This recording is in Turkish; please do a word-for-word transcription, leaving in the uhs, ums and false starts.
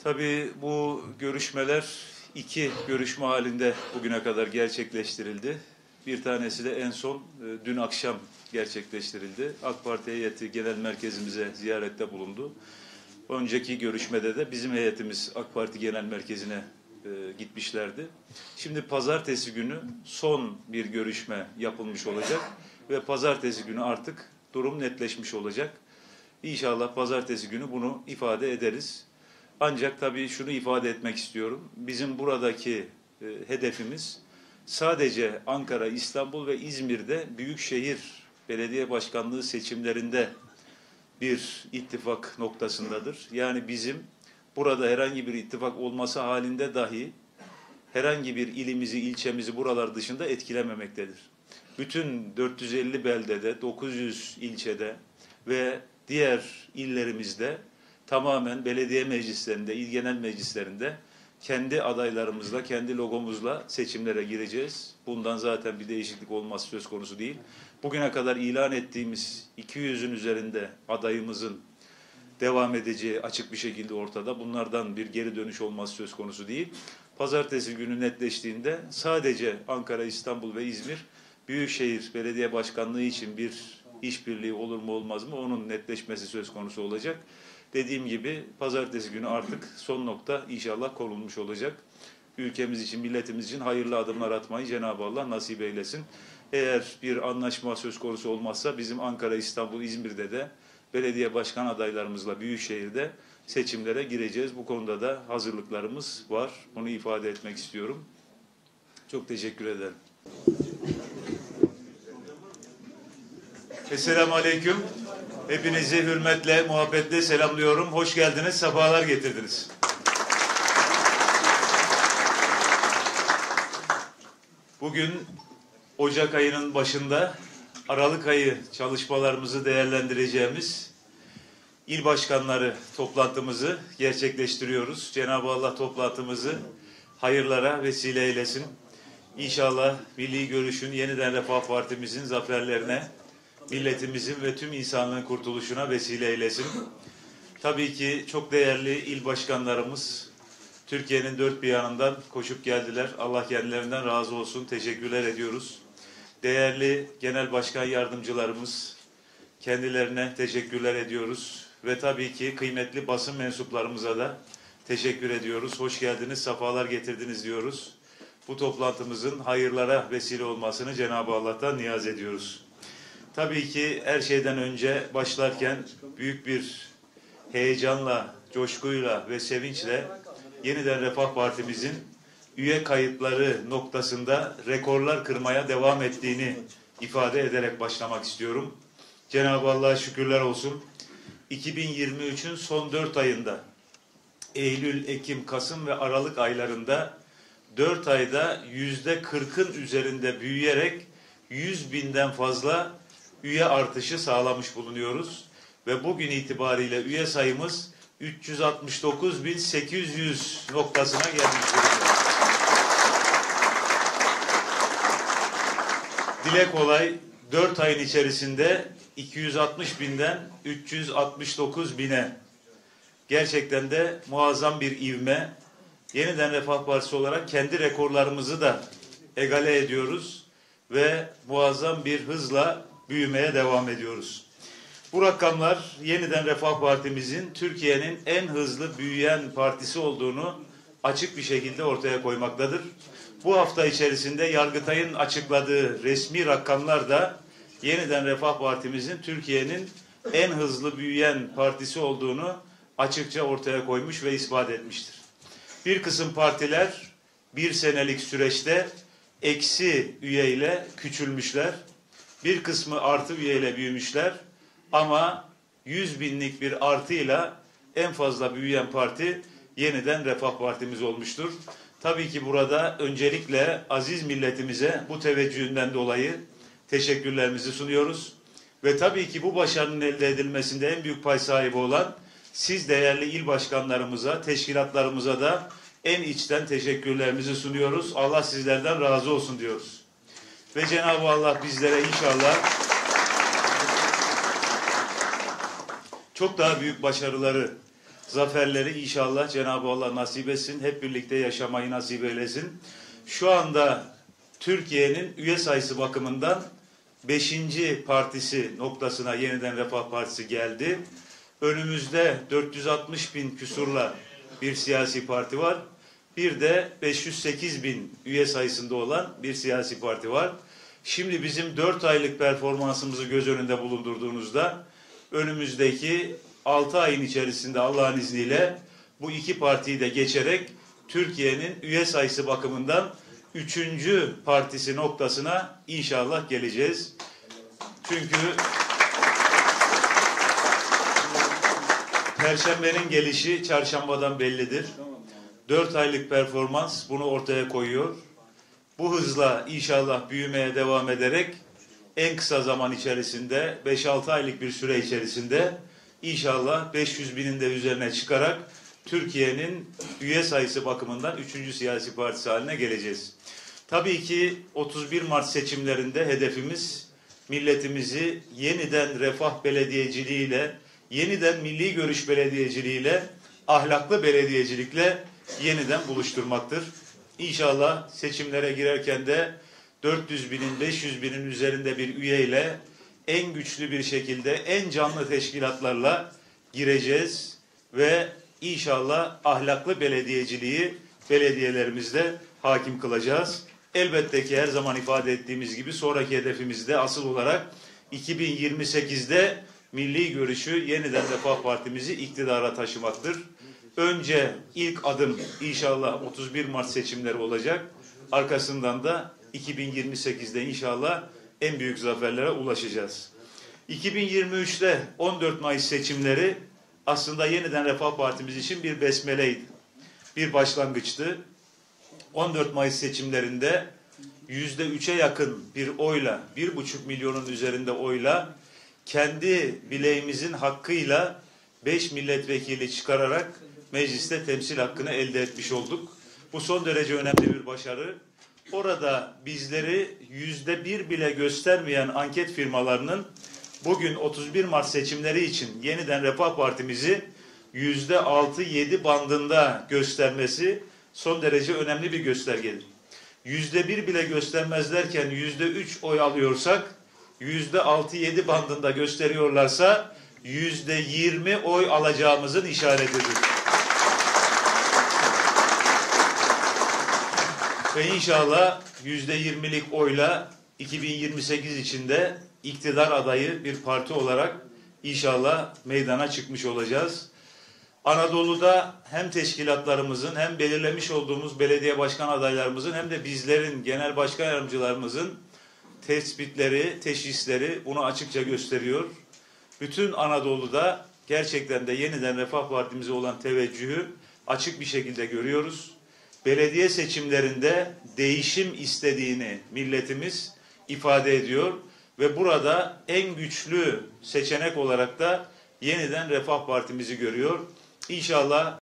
Tabii bu görüşmeler iki görüşme halinde bugüne kadar gerçekleştirildi. Bir tanesi de en son e, dün akşam gerçekleştirildi. AK Parti heyeti genel merkezimize ziyarette bulundu. Önceki görüşmede de bizim heyetimiz AK Parti genel merkezine e, gitmişlerdi. Şimdi pazartesi günü son bir görüşme yapılmış olacak ve pazartesi günü artık durum netleşmiş olacak. İnşallah pazartesi günü bunu ifade ederiz. Ancak tabii şunu ifade etmek istiyorum. Bizim buradaki e, hedefimiz sadece Ankara, İstanbul ve İzmir'de büyükşehir belediye başkanlığı seçimlerinde bir ittifak noktasındadır. Yani bizim burada herhangi bir ittifak olması halinde dahi herhangi bir ilimizi, ilçemizi buralar dışında etkilememektedir. Bütün dört yüz elli beldede, dokuz yüz ilçede ve diğer illerimizde tamamen belediye meclislerinde, il genel meclislerinde kendi adaylarımızla, kendi logomuzla seçimlere gireceğiz. Bundan zaten bir değişiklik olması söz konusu değil. Bugüne kadar ilan ettiğimiz iki yüzün üzerinde adayımızın devam edeceği açık bir şekilde ortada. Bunlardan bir geri dönüş olması söz konusu değil. Pazartesi günü netleştiğinde sadece Ankara, İstanbul ve İzmir Büyükşehir Belediye Başkanlığı için bir işbirliği olur mu olmaz mı onun netleşmesi söz konusu olacak. Dediğim gibi pazartesi günü artık son nokta inşallah konulmuş olacak. Ülkemiz için, milletimiz için hayırlı adımlar atmayı Cenab-ı Allah nasip eylesin. Eğer bir anlaşma söz konusu olmazsa bizim Ankara, İstanbul, İzmir'de de belediye başkan adaylarımızla Büyükşehir'de seçimlere gireceğiz. Bu konuda da hazırlıklarımız var. Bunu ifade etmek istiyorum. Çok teşekkür ederim. Esselamu Aleyküm. Hepinizi hürmetle, muhabbetle selamlıyorum. Hoş geldiniz, sefalar getirdiniz. Bugün Ocak ayının başında Aralık ayı çalışmalarımızı değerlendireceğimiz il başkanları toplantımızı gerçekleştiriyoruz. Cenab-ı Allah toplantımızı hayırlara vesile eylesin. İnşallah Milli Görüş'ün, Yeniden Refah Partimizin zaferlerine, milletimizin ve tüm insanlığın kurtuluşuna vesile eylesin. Tabii ki çok değerli il başkanlarımız Türkiye'nin dört bir yanından koşup geldiler. Allah kendilerinden razı olsun. Teşekkürler ediyoruz. Değerli genel başkan yardımcılarımız, kendilerine teşekkürler ediyoruz. Ve tabii ki kıymetli basın mensuplarımıza da teşekkür ediyoruz. Hoş geldiniz, sefalar getirdiniz diyoruz. Bu toplantımızın hayırlara vesile olmasını Cenab-ı Allah'tan niyaz ediyoruz. Tabii ki her şeyden önce başlarken büyük bir heyecanla, coşkuyla ve sevinçle Yeniden Refah Partimizin üye kayıtları noktasında rekorlar kırmaya devam ettiğini ifade ederek başlamak istiyorum. Cenab-ı Allah'a şükürler olsun. iki bin yirmi üçün son dört ayında Eylül, Ekim, Kasım ve Aralık aylarında dört ayda yüzde kırkın üzerinde büyüyerek yüz binden fazla üye artışı sağlamış bulunuyoruz. Ve bugün itibariyle üye sayımız üç yüz altmış dokuz bin sekiz yüz noktasına gelmiş durumda. Dile kolay dört ayın içerisinde iki yüz altmış binden üç yüz altmış dokuz bine gerçekten de muazzam bir ivme. Yeniden Refah Partisi olarak kendi rekorlarımızı da egale ediyoruz ve muazzam bir hızla büyümeye devam ediyoruz. Bu rakamlar Yeniden Refah Partimizin Türkiye'nin en hızlı büyüyen partisi olduğunu açık bir şekilde ortaya koymaktadır. Bu hafta içerisinde Yargıtay'ın açıkladığı resmi rakamlar da Yeniden Refah Partimizin Türkiye'nin en hızlı büyüyen partisi olduğunu açıkça ortaya koymuş ve ispat etmiştir. Bir kısım partiler bir senelik süreçte eksi üyeyle küçülmüşler. Bir kısmı artı üyeyle büyümüşler ama yüz binlik bir artıyla en fazla büyüyen parti Yeniden Refah Partimiz olmuştur. Tabii ki burada öncelikle aziz milletimize bu teveccühünden dolayı teşekkürlerimizi sunuyoruz. Ve tabii ki bu başarının elde edilmesinde en büyük pay sahibi olan siz değerli il başkanlarımıza, teşkilatlarımıza da en içten teşekkürlerimizi sunuyoruz. Allah sizlerden razı olsun diyoruz. Ve Cenab-ı Allah bizlere inşallah çok daha büyük başarıları zaferleri inşallah Cenab-ı Allah nasip etsin. Hep birlikte yaşamayı nasip eylesin. Şu anda Türkiye'nin üye sayısı bakımından beşinci partisi noktasına Yeniden Refah Partisi geldi. Önümüzde dört yüz altmış bin küsurla bir siyasi parti var. Bir de beş yüz sekiz bin üye sayısında olan bir siyasi parti var. Şimdi bizim dört aylık performansımızı göz önünde bulundurduğunuzda önümüzdeki altı ayın içerisinde Allah'ın izniyle bu iki partiyi de geçerek Türkiye'nin üye sayısı bakımından üçüncü partisi noktasına inşallah geleceğiz. Çünkü Perşembenin gelişi çarşambadan bellidir. Dört aylık performans bunu ortaya koyuyor. Bu hızla inşallah büyümeye devam ederek en kısa zaman içerisinde beş altı aylık bir süre içerisinde inşallah beş yüz binin de üzerine çıkarak Türkiye'nin üye sayısı bakımından üçüncü siyasi partisi haline geleceğiz. Tabii ki otuz bir Mart seçimlerinde hedefimiz milletimizi yeniden refah belediyeciliğiyle, yeniden milli görüş belediyeciliğiyle, ahlaklı belediyecilikle yeniden buluşturmaktır. İnşallah seçimlere girerken de dört yüz binin, beş yüz binin üzerinde bir üyeyle en güçlü bir şekilde, en canlı teşkilatlarla gireceğiz ve inşallah ahlaklı belediyeciliği belediyelerimizde hakim kılacağız. Elbette ki her zaman ifade ettiğimiz gibi sonraki hedefimiz de asıl olarak iki bin yirmi sekizde milli görüşü Yeniden Refah Partimizi iktidara taşımaktır. Önce ilk adım inşallah otuz bir Mart seçimleri olacak. Arkasından da iki bin yirmi sekizde inşallah en büyük zaferlere ulaşacağız. iki bin yirmi üçte on dört Mayıs seçimleri aslında Yeniden Refah Partimiz için bir besmeleydi. Bir başlangıçtı. on dört Mayıs seçimlerinde yüzde üçe yakın bir oyla, bir buçuk milyonun üzerinde oyla kendi bileğimizin hakkıyla beş milletvekili çıkararak mecliste temsil hakkını elde etmiş olduk. Bu son derece önemli bir başarı. Orada bizleri yüzde bir bile göstermeyen anket firmalarının bugün otuz bir Mart seçimleri için Yeniden Refah Partimizi yüzde altı yedi bandında göstermesi son derece önemli bir göstergedir. Yüzde bir bile göstermezlerken yüzde üç oy alıyorsak, yüzde altı yedi bandında gösteriyorlarsa yüzde yirmi oy alacağımızın işaretidir. Ve inşallah yüzde yirmilik oyla iki bin yirmi sekiz içinde iktidar adayı bir parti olarak inşallah meydana çıkmış olacağız. Anadolu'da hem teşkilatlarımızın hem belirlemiş olduğumuz belediye başkan adaylarımızın hem de bizlerin genel başkan yardımcılarımızın tespitleri, teşhisleri bunu açıkça gösteriyor. Bütün Anadolu'da gerçekten de Yeniden Refah Partimize olan teveccühü açık bir şekilde görüyoruz. Belediye seçimlerinde değişim istediğini milletimiz ifade ediyor ve burada en güçlü seçenek olarak da Yeniden Refah Partimizi görüyor. İnşallah